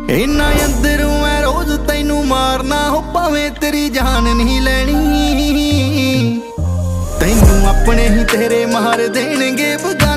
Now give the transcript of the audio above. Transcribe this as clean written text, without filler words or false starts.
इन्ना अंदरों मैं रोज तैनू मारना हो, भावें तेरी जान नहीं लैनी। तैनू अपने ही तेरे मार देणगे।